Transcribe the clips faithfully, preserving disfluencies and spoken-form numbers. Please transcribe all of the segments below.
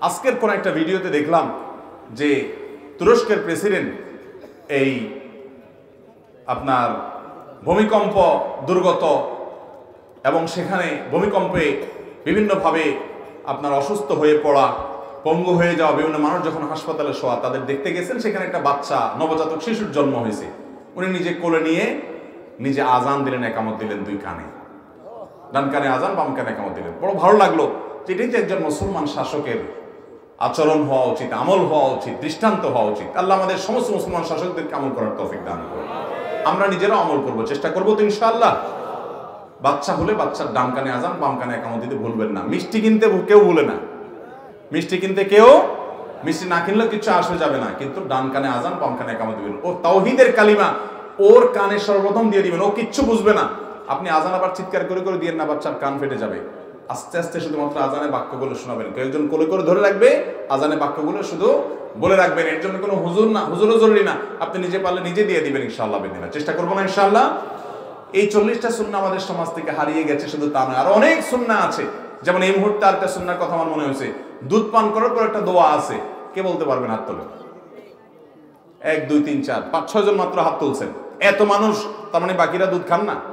আজকের কোন একটা ভিডিওতে দেখলাম যে তুরস্কের প্রেসিডেন্ট এই আপনার ভূমিকম্প দুর্গত এবং সেখানে ভূমিকম্পে বিভিন্নভাবে আপনার অসুস্থ হয়ে পড়া, পঙ্গু হয়ে যাওয়া বিভিন্ন মানুষ যখন হাসপাতালে শোয়া তাদের দেখতে গেছেন, সেখানে একটা বাচ্চা নবজাতক শিশুর জন্ম হয়েছে। উনি নিজে কোলে নিয়ে নিজে আজান দিলেন, একামত দিলেন দুই কানে, ডান কানে আজান, বাম কানে একামত দিলেন। বড় ভালো লাগলো। এটাই তো একজন মুসলমান শাসকের আচরণ হওয়া উচিত, আমল হওয়া উচিত, দৃষ্টান্ত হওয়া উচিত। আল্লাহ আমাদের সমস্ত মুসলমান শাসকদেরকে আমল করার তৌফিক দান করুন। আমরা নিজেরাও আমল করব, চেষ্টা করবো তো ইনশাআল্লাহ। বাচ্চা হলে বাচ্চার ডান কানে আজান, বাম কানে একামত দিতে ভুলবেন না। মিষ্টি কিনতে কেউ ভুলে না, মিষ্টি কিনতে কেউ মিষ্টি না কিনলেও কিছু আসবে যাবে না, কিন্তু ডান কানে আজান, বাম কানে একামত দিবেন। ও তাওহীদের কালিমা ওর কানে সর্বপ্রথম দিয়ে দিবেন, ও কিচ্ছু বুঝবে না। আপনি আজান আবার চিৎকার করে করে দিয়েন না, বাচ্চার কান ফেটে যাবে। আস্তে আস্তে শুধুমাত্র আজানে বাক্যগুলো শোনাবেন। কেউ একজন কোলে করে ধরে রাখবে, আজানে বাক্যগুলো শুধু বলে রাখবেন। এর জন্য কোনো হুজুর না, হুজুরও জরুরি না, আপনি নিজে পারলে নিজে দিয়ে দিবেন ইনশাআল্লাহ। বেদিনা চেষ্টা করবো না ইনশাআল্লাহ। এই চল্লিশটা সুন্নাহ আমাদের সমাজ থেকে হারিয়ে গেছে, শুধু তা নয়, আরো অনেক সুন্নাহ আছে। যেমন এই মুহূর্তে আরেকটা সুন্নাহর কথা আমার মনে হয়েছে, দুধ পান করার পর একটা দোয়া আছে। কে বলতে পারবেন? হাত তোলেন। এক দুই তিন চার পাঁচ ছয় জন মাত্র হাত তুলছেন। এত মানুষ, তার মানে বাকিরা দুধ খান না?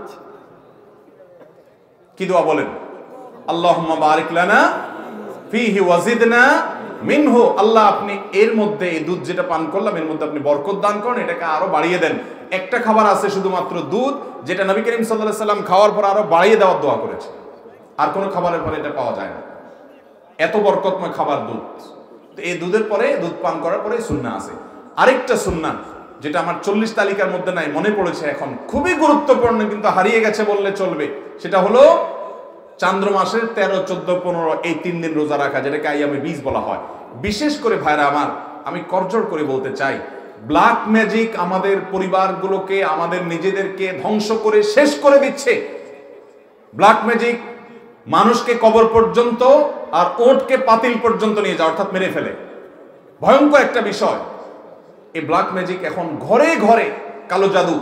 কি দোয়া বলেন? আল্লাহুম্মা বারিক লানা ফীহি ওয়াজিদনা মিনহু। আল্লাহ আপনি এর মধ্যে, এই দুধ যেটা পান করলাম এর মধ্যে আপনি বরকত দান করেন, এটাকে আরো বাড়িয়ে দেন। একটা খাবার আছে শুধুমাত্র দুধ, যেটা নবী করিম সাল্লাল্লাহু আলাইহি সাল্লাম খাওয়ার পর আরো বাড়িয়ে দেওয়ার দোয়া করেছে। আর কোনো খাবারের পরে এটা পাওয়া যায় না, এত বরকতময় খাবার দুধ। তো এই দুধের পরে, দুধ পান করার পরে সুন্নাহ আছে। আরেকটা সুন্নাহ যেটা আমার চল্লিশ তালিকার মধ্যে নাই, মনে পড়েছে এখন, খুবই গুরুত্বপূর্ণ, কিন্তু হারিয়ে গেছে বললে চলবে। সেটা হলো চান্দ্র মাসের তেরো চোদ্দ পনেরো এই তিন দিন রোজা রাখা, যেটাকে আইয়ামে বীজ বলা হয়। বিশেষ করে ভাইরা আমার, আমি করজোড় করে বলতে চাই, ব্ল্যাক ম্যাজিক আমাদের পরিবারগুলোকে, আমাদের নিজেদেরকে ধ্বংস করে শেষ করে দিচ্ছে। ব্ল্যাক ম্যাজিক মানুষকে কবর পর্যন্ত আর ওটকে পাতিল পর্যন্ত নিয়ে যায়, অর্থাৎ মেরে ফেলে। ভয়ঙ্কর একটা বিষয় এই ব্ল্যাক ম্যাজিক। এখন ঘরে ঘরে কালো জাদু,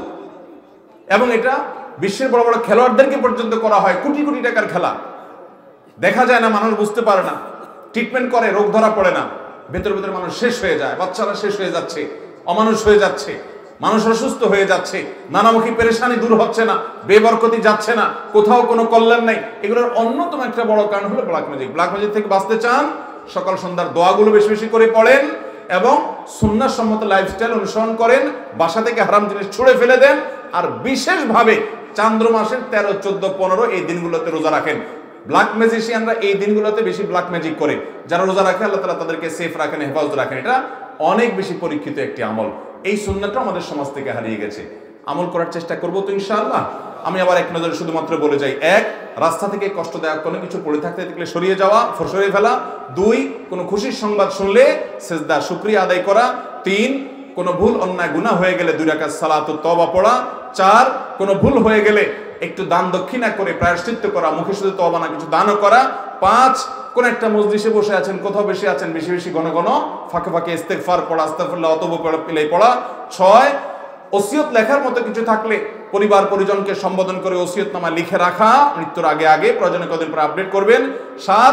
এবং এটা বিশ্বের বড় বড় খেলোয়াড়দেরকে পর্যন্ত করা হয়। কোটি কোটি টাকার খেলা, দেখা যায় না, মানুষ বুঝতে পারে না, ট্রিটমেন্ট করে রোগ ধরা পড়ে না, ভেতর ভেতর মানুষ শেষ হয়ে যায়, বাচ্চারা শেষ হয়ে যাচ্ছে, অমানুষ হয়ে যাচ্ছে, মানুষ অসুস্থ হয়ে যাচ্ছে, নানামুখী পেরেশানি দূর হচ্ছে না, বেবরকতি যাচ্ছে না, কোথাও কোনো কল্যাণ নেই। এগুলোর অন্যতম একটা বড় কারণ হলো ব্ল্যাক ম্যাজিক। ব্ল্যাক ম্যাজিক থেকে বাঁচতে চান, সকাল সন্ধ্যার দোয়াগুলো বেশি বেশি করে পড়েন এবং সুন্নাহ সম্মত লাইফস্টাইল অনুসরণ করেন, বাসা থেকে হারাম জিনিস ছুঁড়ে ফেলে দেন, আর বিশেষভাবে চান্দ্র মাসের তেরো চোদ্দ পনেরো এই দিনগুলোতে রোজা রাখেন। ব্ল্যাক ম্যাজিশিয়ানরা এই দিনগুলোতে বেশি ব্ল্যাক ম্যাজিক করে, যারা রোজা রাখে আল্লাহ তাআলা তাদেরকে সেফ রাখেন, হেফাজত রাখেন। এটা অনেক বেশি পরীক্ষিত একটি আমল। এই সুন্নাহটা আমাদের সমাজ থেকে হারিয়ে গেছে। আমল করার চেষ্টা করবো তো ইনশাআল্লাহ। আমি আবার এক নজরে শুধুমাত্র বলে যাই, এক, রাস্তা থেকে কষ্টদায়ক কোনো কিছু পড়ে থাকতে দেখলে সরিয়ে যাওয়া, সরিয়ে ফেলা। দুই, কোনো খুশির সংবাদ শুনলে সেজদা শুকরিয়া আদায় করা। তিন, কোনো ভুল অন্যায় গুনাহ হয়ে গেলে দুই রাকাত সালাত ও তওবা পড়া। চার, কোনো ভুল হয়ে গেলে একটু দান দক্ষিণা করে প্রায়শ্চিত্ত করা, মুখে শুধু তওবা না, কিছু দানও করা। পাঁচ, কোন একটা মজলিসে বসে আছেন, কোথাও বেশি আছেন, বেশি বেশি ঘন ঘন ফাঁকে ফাঁকে ইস্তেগফার পড়া, আস্তাগফিরুল্লাহ অতব পড়া। ছয়, ওসিয়ত লেখার মতো কিছু থাকলে পরিবার পরিজনকে সম্বোধন করে ওসিয়তনামা লিখে রাখা, মৃত্যুর আগে আগে, প্রয়োজনে কদিন পর আপডেট করবেন। সাত,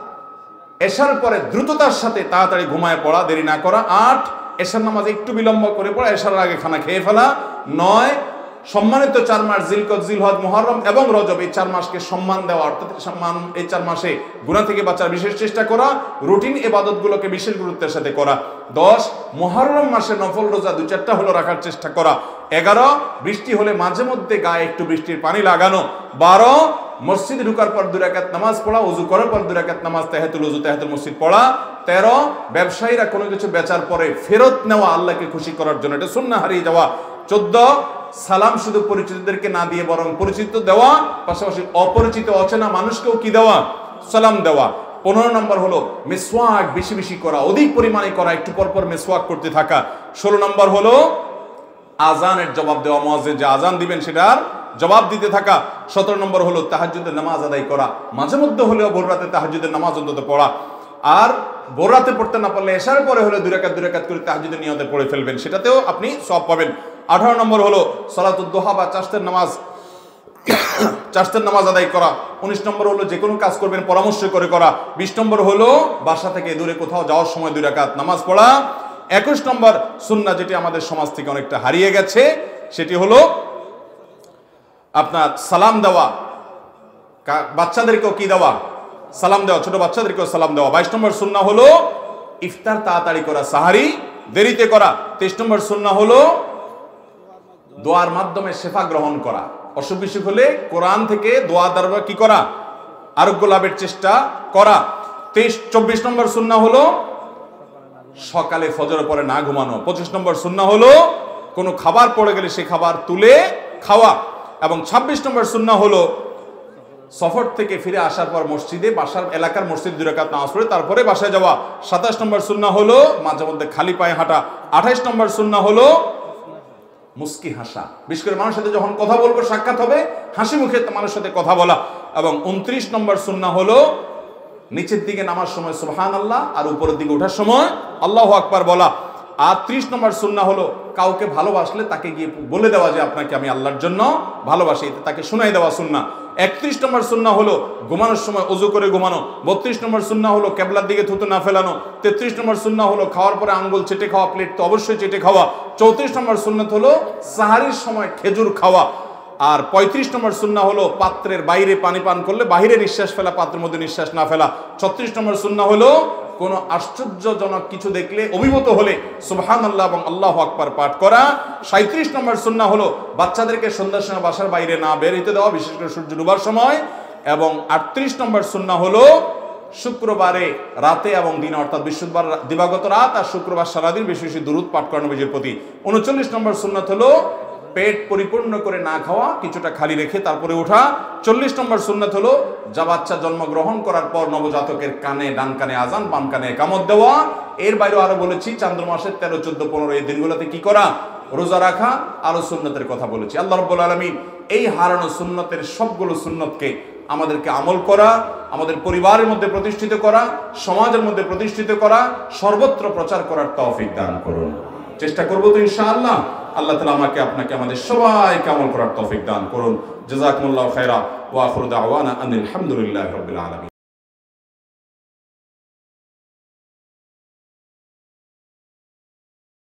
এশার পরে দ্রুততার সাথে তাড়াতাড়ি ঘুমায় পড়া, দেরি না করা। আট, এশার নামাজ একটু বিলম্ব করে পড়া, এশার আগে খানা খেয়ে ফেলা। নয়, সম্মানিত চার মাস জিলকদ, জিলহজ, মুহররম এবং রজব, এই চার মাসকে সম্মান দেওয়া, অর্থাৎ সম্মান, এই চার মাসে গুনাহ থেকে বাঁচার বিশেষ চেষ্টা করা, রুটিন ইবাদতগুলোকে বিশেষ গুরুত্বের সাথে করা। দশ, মুহররম মাসে নফল রোজা দুই চারটা হলো রাখার চেষ্টা করা। এগারো, বৃষ্টি হলে মাঝে মধ্যে গায়ে একটু বৃষ্টির পানি লাগানো। বারো, মসজিদে ঢুকার পর দুই রাকাত নামাজ পড়া, ওযু করার পর দুই রাকাত নামাজ, তাহিয়াতুল ওযু, তাহিয়াতুল মসজিদ পড়া। তেরো, ব্যবসায়ীরা কোনো কিছু বেচার পরে ফেরত নেওয়া, আল্লাহকে খুশি করার জন্য, এটা সুন্নাহ হারিয়ে যাওয়া। চোদ্দ, সালাম শুধু পরিচিতদেরকে না দিয়ে বরং পরিচিত দেওয়া, পাশাপাশি অপরিচিত অচেনা মানুষকেও কি দেওয়া, সালাম দেওয়া। পনেরো নম্বর হলো মিসওয়াক বেশি বেশি করা, অধিক পরিমাণে করা, একটু পর পর মিসওয়াক করতে থাকা। ষোলো নম্বর হলো আজানের জবাব দেওয়া, মুয়াজ্জিন যে আজান দিবেন সেটার জবাব দিতে থাকা। সতেরো নম্বর হলো তাহাজ্জুদের নামাজ আদায় করা, মাঝে মধ্যে হলেও ভোর রাতে তাহাজ্জুদের নামাজ অন্তত পড়া। আর ভোর রাতে পড়তে না পারলে এশার পরে হলে দুই রাকাত দুই রাকাত করে তাহাজ্জুদের নিয়তে পড়ে ফেলবেন, সেটাতেও আপনি সওয়াব পাবেন। আঠারো নম্বর হলো সালাতুদ দুহা বা চাশতের নামাজ চারটার নামাজ আদায় করা। উনিশ নম্বর হলো যে কোনো কাজ করবেন পরামর্শ করে করা। বিশ নম্বর হলো বাসা থেকে দূরে কোথাও যাওয়ার সময় দুই রাকাত নামাজ পড়া। একুশ নম্বর সুন্নাহ যেটি আমাদের সমাজ থেকে অনেকটা হারিয়ে গেছে, সেটি হলো আপনার সালাম দেওয়া, বাচ্চাদেরকেও কি দেওয়া, সালাম দেওয়া, ছোট বাচ্চাদেরকেও সালাম দেওয়া। বাইশ নম্বর সুন্নাহ হলো ইফতার তাড়াতাড়ি করা, সাহারি দেরিতে করা। তেইশ নম্বর সুন্নাহ হলো দোয়ার মাধ্যমে শেফা গ্রহণ করা, অসুখ বিসুখ হলে কোরআন থেকে দোয়া দ্বারা কি করা, আরোগ্য লাভের চেষ্টা করা। তেইশ চব্বিশ নম্বর সুন্নাহ হলো সকালে ফজরের পরে না ঘুমানো। পঁচিশ নম্বর সুন্নাহ হলো কোনো খাবার পড়ে গেলে সে খাবার তুলে খাওয়া। এবং ছাব্বিশ নম্বর সুন্নাহ হলো সফর থেকে ফিরে আসার পর মসজিদে, বাসার এলাকার মসজিদ দুই রাকাত নামাজ পড়ে তারপরে বাসায় যাওয়া। সাতাশ নম্বর সুন্নাহ হলো মাঝে মধ্যে খালি পায়ে হাঁটা। আঠাইশ নম্বর সুন্নাহ হলো মুস্কি হাসা, বিশেষ করে মানুষের সাথে যখন কথা বলবো, সাক্ষাৎ হবে, হাসি মুখে মানুষের সাথে কথা বলা। এবং উনত্রিশ নম্বর সুন্নাহ হলো নিচের দিকে নামার সময় সুবহানাল্লাহ আর উপরের দিকে ওঠার সময় আল্লাহু আকবার বলা। আর ত্রিশ নম্বর সুন্নাহ হলো কাউকে ভালোবাসলে তাকে গিয়ে বলে দেওয়া যে আপনাকে আমি আল্লাহর জন্য ভালোবাসি, তাকে শুনাই দেওয়া সুন্নাহ। একত্রিশ নম্বর সুন্নাহ হলো ঘুমানোর সময় ওযু করে ঘুমানো। বত্রিশ নম্বর সুন্নাহ হলো কেবলার দিকে থুতু না ফেলানো। তেত্রিশ নম্বর সুন্নাহ হলো খাওয়ার পরে আঙ্গুল চেটে খাওয়া, প্লেট তো অবশ্যই চেটে খাওয়া। চৌত্রিশ নম্বর সুন্নাত হলো সাহারির সময় খেজুর খাওয়া। আর পঁয়ত্রিশ নম্বর সুন্নাহ হলো পাত্রের বাইরে পানি পান করলে বাহিরে নিঃশ্বাস ফেলা, পাত্রের মধ্যে নিঃশ্বাস না ফেলা। ছত্রিশ নম্বর সুন্নাহ হলো কোনো আশ্চর্যজনক কিছু দেখলে অভিভূত হলে সুবহানাল্লাহ এবং আল্লাহু আকবার পাঠ করা। সাঁইত্রিশ নম্বর সুন্নাহ হলো বাচ্চাদেরকে সন্ধ্যার সময় বাসার বাইরে না বের হতে দেওয়া, বিশেষ করে সূর্য ডুবার সময়। এবং আটত্রিশ নম্বর সুন্নাহ হলো শুক্রবারে রাতে এবং দিনে, অর্থাৎ বৃহস্পতিবার দিবাগত রাত আর শুক্রবার সারাদিন বেশি বেশি দুরূদ পাঠ করা নবীজির প্রতি। উনচল্লিশ নম্বর সুন্নাত হলো পেট পরিপূর্ণ করে না খাওয়া, কিছুটা খালি রেখে তারপরে ওঠা। চল্লিশ নম্বর সুন্নাত হলো যা বাচ্চা জন্মগ্রহণ করার পর নবজাতকের কানে, ডান কানে আজান, বাম কানে একামত দেওয়া। এর বাইরেও আরো বলেছি চান্দ্র মাসের তেরো চোদ্দ পনেরো এই দিনগুলোতে কি করা, রোজা রাখা, আরো সুন্নতের কথা বলেছি। আল্লাহ রাব্বুল আলামিন এই হারানো সুন্নতের সবগুলো সুন্নতকে আমাদেরকে আমল করা, আমাদের পরিবারের মধ্যে প্রতিষ্ঠিত করা, সমাজের মধ্যে প্রতিষ্ঠিত করা, সর্বত্র প্রচার করার তৌফিক দান করুন। চেষ্টা করবো তো ইনশাআল্লাহ। আল্লাহ তাআলা আমাকে আপনাকে আমাদের সবাইকে আমল করার তৌফিক দান করুন। জাযাকুমুল্লাহু খায়রা ওয়া আখিরু দাওয়ানা আনিল হামদুলিল্লাহি রাব্বিল আলামিন।